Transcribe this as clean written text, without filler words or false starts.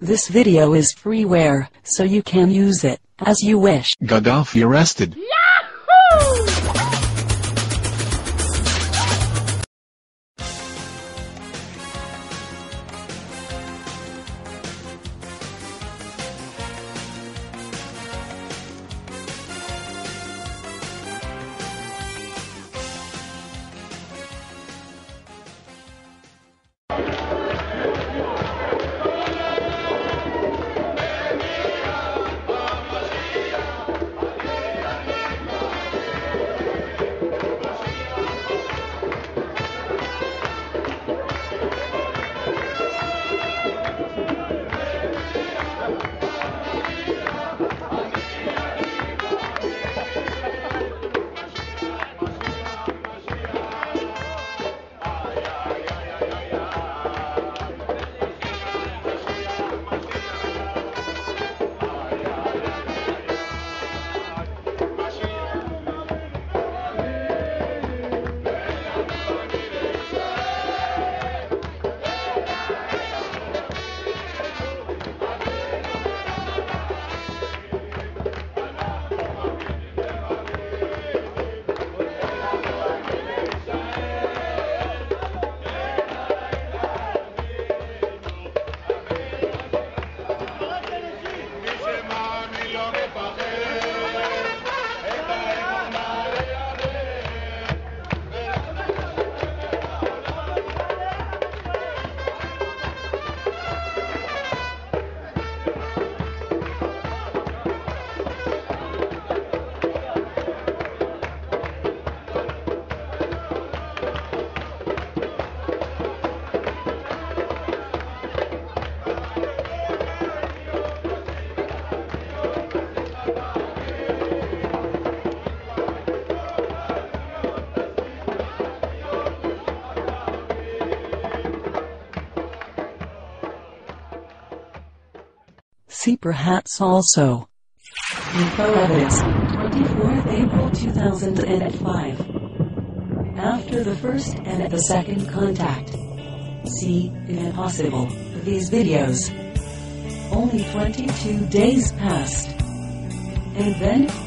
This video is freeware, so you can use it as you wish. Gaddafi arrested. See perhaps also. Info evidence, 24th April 2005. After the first and at the second contact. See, if possible, these videos. Only 22 days passed. And then